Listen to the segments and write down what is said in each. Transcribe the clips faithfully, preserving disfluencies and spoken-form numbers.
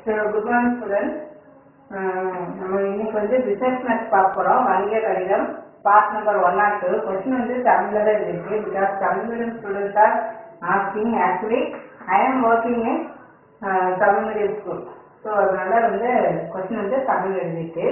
So, good morning students. நம்ம இன்னைக்கு வந்து பிசினஸ் மேத்ஸ் பார்க்க போறோம். வணிக கணிதம் part number one or two. Question வந்து தமிழ்ல தான் இருக்கு. Because Tamil medium students are asking. Actually I am working in Tamil medium school. So அதனால வந்து கொஸ்டின் வந்து தமிழ் எழுதிட்டு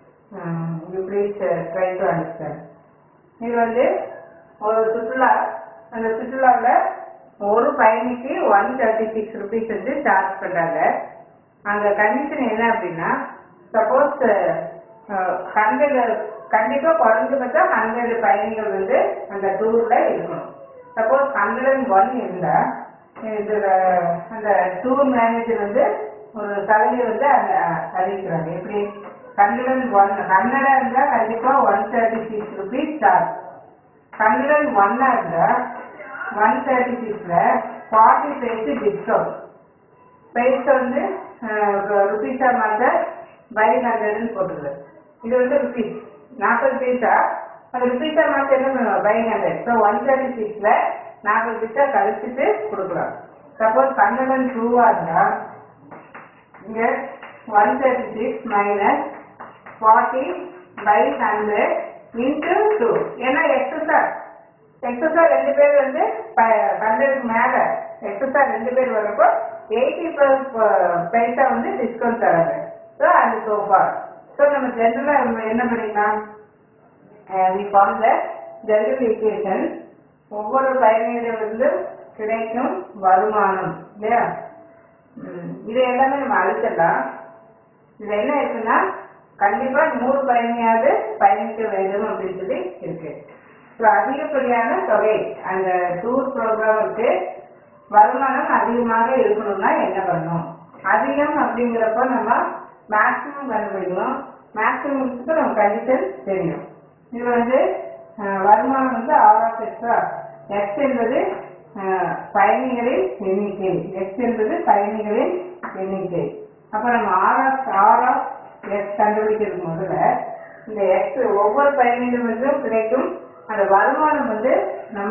you please try to understand. இது வந்து ஒரு சுற்றுலா, அந்த சுற்றுலாவில் ஒரு பயணிக்கு ஒன் தேர்ட்டி சிக்ஸ் ருபீஸ் வந்து சார்ஜ் பண்ணுறாங்க. அந்த கண்டிஷன் என்ன அப்படின்னா, சப்போஸ் ஹண்ட்ரட் கண்டிப்பாக குறைஞ்சபட்சா ஹண்ட்ரட் பயணிகள் வந்து அந்த டூரில் இருக்கணும். சப்போஸ் ஹண்ட்ரட் அண்ட் ஒன் இருந்தால் இதில் அந்த டூர் மேனேஜர் வந்து ஒரு சலுகை வந்து அந்த அறிவிக்கிறாங்க. எப்படி ஹண்ட்ரட் அண்ட் ஒன் ஹண்ட்ரடாக இருந்தால் கண்டிப்பாக one thirty six rupees charge. Hundred and ஒன்னாக இருந்தால் ஒன் தேர்ட்டி சிக்ஸில் ஃபார்ட்டி பைசு டிஸ்கவுண்ட். பைசா வந்து ருபீஸா மாற்ற பை ஹண்ட்ரட்னு போட்டுருது. இது வந்து ருபீஸ் நாற்பது பைசா, அந்த ருபீஸா மாற்ற என்ன பண்ணுவோம், by hundred. So one thirty சிக்ஸில் நாற்பது பைசா கழிச்சுட்டு கொடுக்கலாம். சப்போஸ் ஹண்ட்ரட் அண்ட் டூவாக இருந்தால் இங்கே one thirty six minus forty by hundred into two. ஏன்னா எக்ஸஸா எக்ஸஸா ரெண்டு பேர் வந்து ஹண்ட்ரடுக்கு மேலே எக்ஸஸா ரெண்டு பேர் வரப்போ எயிட்டி பைசா வந்து டிஸ்கவுண்ட் தராங்க. ஸோ அது சோஃபா. ஸோ நம்ம ஜென்ரலாக என்ன பண்ணிக்கலாம், we form the general equation. ஒவ்வொரு பயணிகளிலிருந்து கிடைக்கும் வருமானம் இல்லையா, இது எல்லாமே நம்ம அழுத்தலாம். இது என்ன இருக்குன்னா, கண்டிப்பா நூறு பயணியாவது பயணிக்க வேண்டும் அப்படின்னு சொல்லி இருக்கு. ஸோ அதிகப்படியான தொகை அந்த டூர் ப்ரோக்ராமுக்கு வருமானம் அதிகமாக இருக்கணும்னா என்ன பண்ணணும், அதிகம் அப்படிங்கிறப்ப நம்ம மேக்சிமம் கண்டுபிடிக்கணும். மேக்சிமத்துக்கு நம்ம கண்டிஷன் தெரியும். இது வந்து வருமானம் வந்து ஆர் ஆஃப் எக்ஸா, எக்ஸ் என்பது பயணிகளின் எண்ணிக்கை, எக்ஸ் என்பது பயணிகளின் எண்ணிக்கை. அப்ப நம்ம R of R of X கண்டுபிடிக்கிறது முதல்ல இந்த எக்ஸ் ஒவ்வொரு பயணிகளும் வந்து கிடைக்கும் அந்த வருமானம் வந்து நம்ம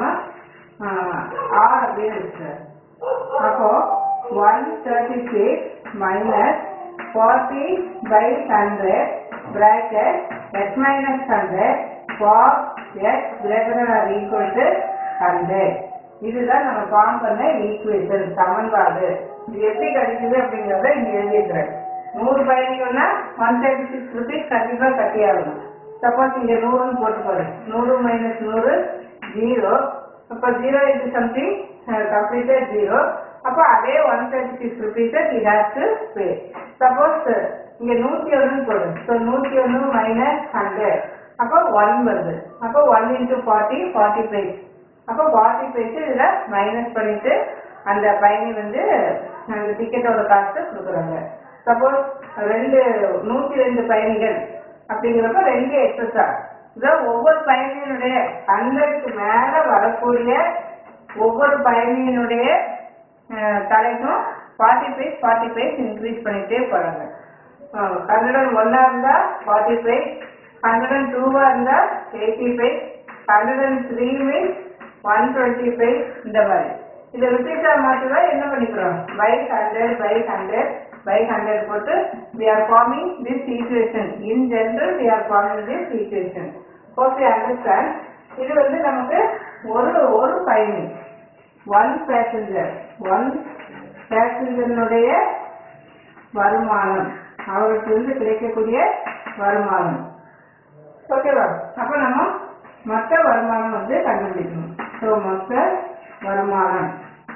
ஆர் அப்படின்னு இருக்கு. அப்போ one thirty six minus forty by hundred bracket X minus hundred for X greater or equal to hundred. இதுதான் நம்ம ஃபார்ம் பண்ண ஈக்குவேஷன், சமன்பாடு. இது எப்படி கிடைக்குது அப்படிங்கிறத இங்க எழுதிக்கிறேன். நூறு பயணிகள்னா ஒன் தேர்ட்டி சிக்ஸ் ருபீஸ் கண்டிப்பா கட்டி ஆகணும். சப்போஸ் இங்க நூறுன்னு போட்டு போறேன், நூறு மைனஸ் நூறு ஜீரோ. அப்போ zero into something completed zero. அப்போ அதே ஒன் தேர்ட்டி சிக்ஸ் ருபீஸை we have to pay. Suppose இங்க நூத்தி ஒன்னு போடு, ஸோ நூத்தி ஒன்னு மைனஸ் ஹண்ட்ரட், அப்போ ஒன் வருது. அப்போ one into forty forty paise. அப்போ ஃபார்ட்டி பைஸ் இதுல மைனஸ் பண்ணிட்டு அந்த பயணி வந்து அந்த டிக்கெட்டோட காசு கொடுக்குறாங்க. சப்போஸ் ரெண்டு நூத்தி ரெண்டு பயணிகள் அப்படிங்கிறப்ப ரெண்டு எக்ஸஸா, இதான் ஒவ்வொரு பயணியினுடைய ஹண்ட்ரடுக்கு மேல வரக்கூடிய ஒவ்வொரு பயணியினுடைய தலைக்கும் forty paise forty paise increase பண்ணிட்டே போறாங்க. ஹண்ட்ரட் அண்ட் ஒன்னா இருந்தா ஃபார்ட்டி பைஸ், ஹண்ட்ரட் அண்ட் டூவா இருந்தா eighty paise, hundred and three means one twenty paise. இந்த மாதிரி இதை ருபீஸா மாற்றுதான் என்ன பண்ணிக்கிறோம், by hundred by hundred by hundred போட்டு we are forming this equation. In general we are forming this equation. Hope you understand. இது வந்து நமக்கு ஒரு ஒரு பயணி, one passenger, one passenger வருமானம், அவருக்கு வந்து கிடைக்கக்கூடிய வருமானம். ஓகேவா? அப்ப நம்ம மொத்த வருமானம் வந்து கண்டுபிடிக்கணும். ஸோ மொத்த வருமானம்,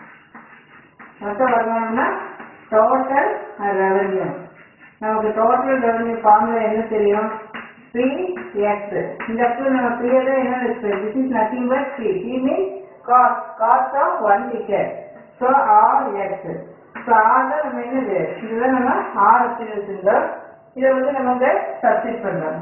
மொத்த வருமானம்னா டோட்டல் ரெவன்யூ. நமக்கு டோட்டல் ரெவன்யூ ஃபார்முலா என்ன தெரியும், பி எக்ஸ். இந்த இடத்துல நம்ம கிளியரா என்ன இருக்கு, this is nothing but P. P means cost, cost of one ticket. So R X. So R தான் நம்ம என்னது, இதுதான் நம்ம ஆர் அப்படின்னு வச்சிருந்தோம். இதை வந்து நமக்கு சப்ஸ்டிட் பண்றோம்.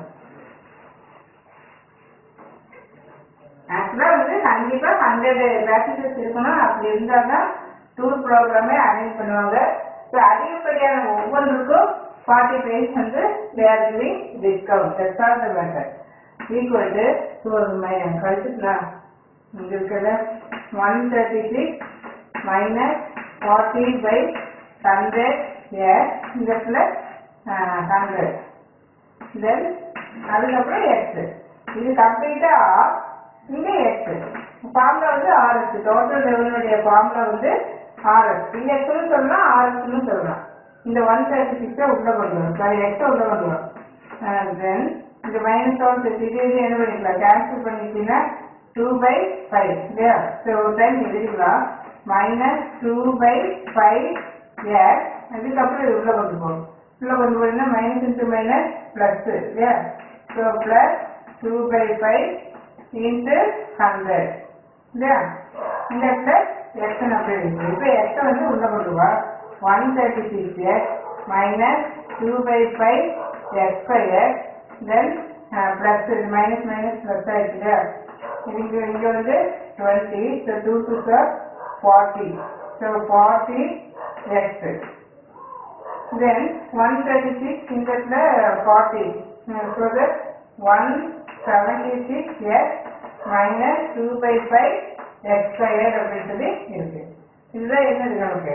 ஆக்சுவலா வந்து கண்டிப்பா ஹண்ட்ரட் பேசஞ்சர்ஸ் இருக்கணும். அப்படி இருந்தாதான் டூர் ப்ரோக்ராமே அரேஞ்ச் பண்ணுவாங்க. ஸோ அதிகப்படியான ஒவ்வொன்றுக்கும் ஃபார்ட்டி பைஸ் வந்து they are giving discount. That's all the matter. Equal to two கழிச்சுக்கலாம். இங்க இருக்கிற one thirty six minus forty by hundred X இந்த இடத்துல ஹண்ட்ரட் தென் அதுக்கப்புறம் எக்ஸ் இது கம்ப்ளீட்டா ஆர் இங்க எக்ஸ் ஃபார்முலா வந்து ஆர்எஸ் டோட்டல் ரெவன்யூடைய ஃபார்முலா வந்து ஆர்எஸ் இங்க எக்ஸ்னு சொல்லலாம் ஆர்எஸ்னு சொல்லலாம் இந்த ஒன் தேர்ட்டி சிக்ஸை உள்ள கொண்டு வரும் சாரி எக்ஸை உள்ள கொண்டு வரும் தென் இந்த மைனஸ் ஒன் இது இது என்ன பண்ணிக்கலாம் கேன்சல் பண்ணிட்டீங்கன்னா டூ பை ஃபைவ் இல்லையா ஸோ ஒரு டைம் எழுதிக்கலாம் minus two by five X அதுக்கப்புறம் இது உள்ள கொண்டு போகும் உள்ள கொண்டு போனீங்கன்னா மைனஸ் இன்ட்டு மைனஸ் பிளஸ் இல்லையா so plus two by five into hundred இல்லையா இந்த பிளஸ் எக்ஸ் அப்படி இருக்கு இப்போ எக்ஸை வந்து உள்ள கொண்டு வா one thirty six X minus two by five X by X then plus minus minus plus ஆயிடுச்சு இங்கே இங்கே வந்து twenty so two two sir forty so forty X then one thirty six இந்த இடத்துல forty so that one seventy six X minus two by five X square அப்படின்னு சொல்லி இருக்கு இதுதான் என்னது நமக்கு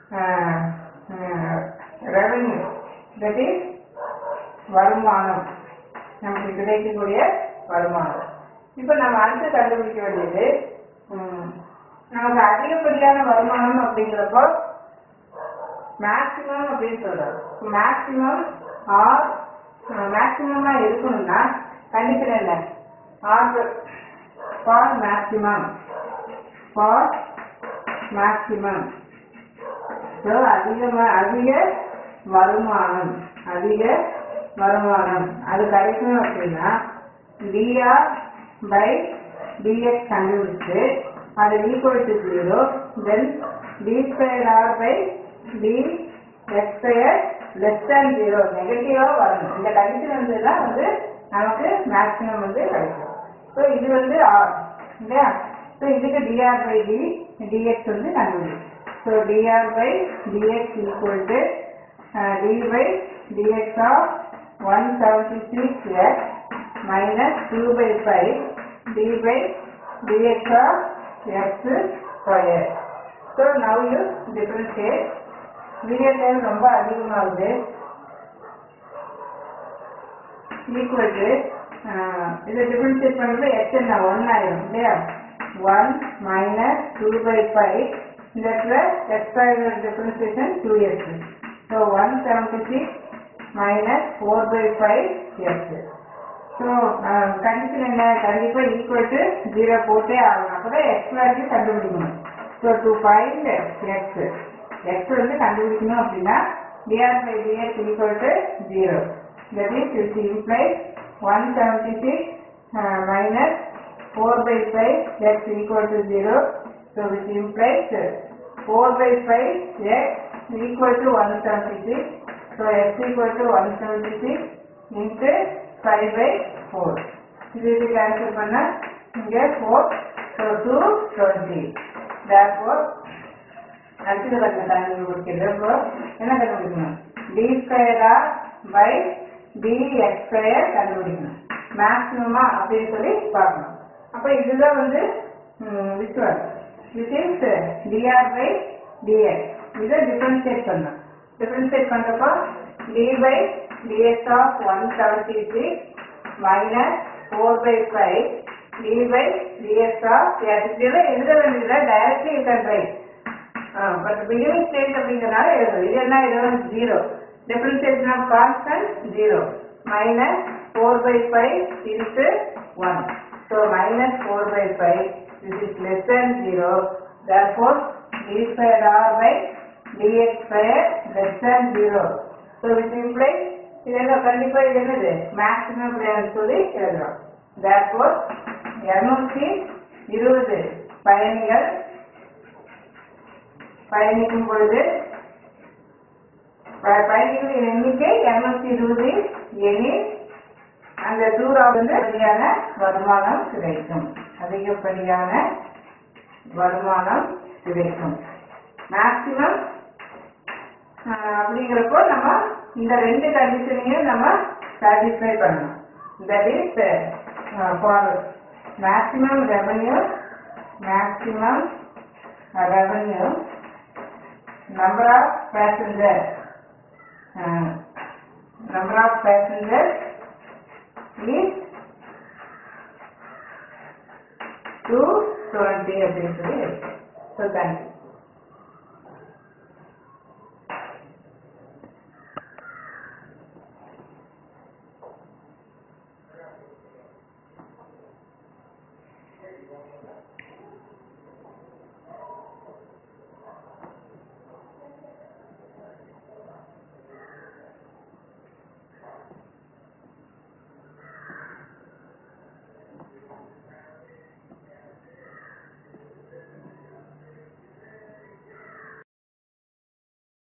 ரெவன்யூ தட் இஸ் வருமானம் நமக்கு கிடைக்கக்கூடிய வருமானம் இப்போ நம்ம அடுத்து கண்டுபிடிக்க வேண்டியது நமக்கு அதிகப்படியான வருமானம் அப்படிங்கிறப்போ மேக்சிமம் அப்படின்னு சொல்றோம் மேக்சிமம் ஆர் மேக்சிமமா இருக்கணும்னா கண்டிப்பா என்ன R for maximum for maximum so அதிகமா அதிக வருமானம் அதிக வருமானம் அது கிடைக்கணும் அப்படின்னா டிஆர் பை டிஎக்ஸ் கண்டுபிடிச்சு அது equal to zero then d square R by d x square less than zero நெகட்டிவாக வரணும் இந்த கண்டிஷன் வந்ததுதான் வந்து நமக்கு மேக்ஸிமம் வந்து கிடைக்கும் ஸோ இது வந்து ஆர் இல்லையா ஸோ இதுக்கு டிஆர் பை டி டிஎக்ஸ் வந்து கண்டுபிடிக்கும் so dr by dx equal to d by dx of one seventy six x minus two by five d by dx of x square. So now you differentiate. Video time ரொம்ப அதிகமாகுது equal to இதை differentiate பண்ணுறது x என்ன one ஆயிரும் இல்லையா one minus two by five இந்த இடத்துல x square differentiation two x. So one seventy-six minus four by five x. So condition என்ன கண்டிப்பா equal to zero போட்டே ஆகணும் அப்பதான் x வேல்யூ கண்டுபிடிக்கணும். So to find x x வந்து கண்டுபிடிக்கணும் அப்படின்னா dr by dx equal to zero. That is it implies one seventy-six uh, minus four by five x equal to zero. So which implies four by five x equal to one seventy-six. So x equal to one seventy-six into five by four. This is cancel panna inge four, so two twenty. Therefore அடுத்து வந்து கண்டுபிடிக்க கொடுக்கிறப்போ என்ன கண்டுபிடிக்கணும் d square R by dx square கண்டுபிடிக்கணும் மேக்ஸிமமா அப்படின்னு சொல்லி பார்க்கணும் அப்போ இதுதான் வந்து which one this is dr by dx இதை டிஃபரன்ஷியேட் பண்ணணும் டிஃபரன்ஷியேட் பண்றப்போ d by dx of one seventy-six minus four by five d by dx of x. இதெல்லாம் எழுத வேண்டியதுல directly you can write. But beginning stage அப்படிங்கறனால எழுதுறது இது என்ன இது zero. Differentiation of constant zero minus four by five into one. So minus four by five this is less than zero. Therefore d square r by dx square less than zero. So which implies இதெல்லாம் கண்டிப்பா இது என்னது maximum range சொல்லி எழுதுறோம் therefore இருநூற்றி இருபது பயணிகள் பயணிக்கும் பொழுது பயணிகளின் எண்ணிக்கை இருநூற்றி இருபது எனில் அந்த தூரம் வந்து அதிகப்படியான வருமானம் கிடைக்கும் அதிகப்படியான வருமானம் கிடைக்கும் மேக்சிமம் அப்படிங்கிறப்போ நம்ம இந்த ரெண்டு கண்டிஷனையும் நம்ம சாட்டிஸ்ஃபை பண்ணணும் that is uh, for maximum revenue maximum revenue number of passengers. Uh, number of passengers is two twenty அப்படின்னு சொல்லி இருக்கு. So thank you.